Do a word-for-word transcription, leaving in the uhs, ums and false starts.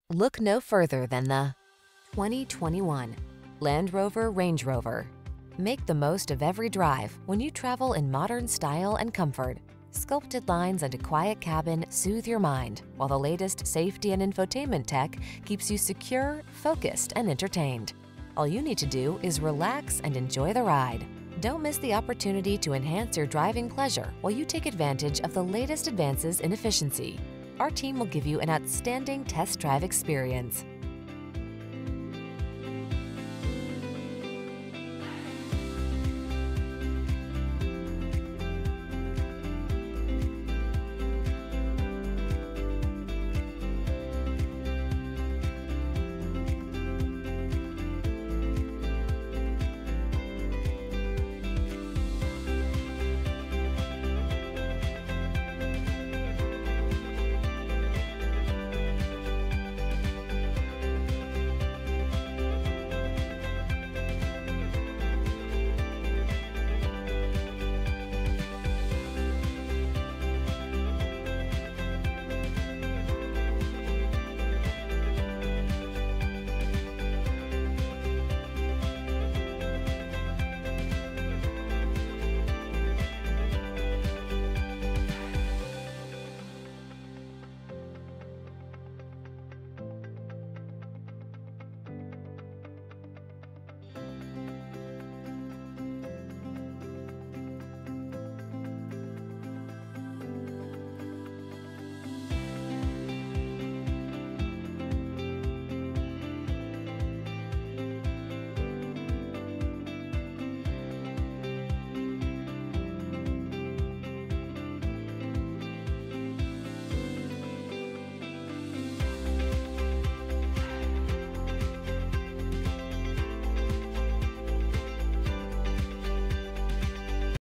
Look no further than the twenty twenty-one Land Rover Range Rover. Make the most of every drive when you travel in modern style and comfort. Sculpted lines and a quiet cabin soothe your mind, while the latest safety and infotainment tech keeps you secure, focused, and entertained. All you need to do is relax and enjoy the ride. Don't miss the opportunity to enhance your driving pleasure while you take advantage of the latest advances in efficiency. Our team will give you an outstanding test drive experience.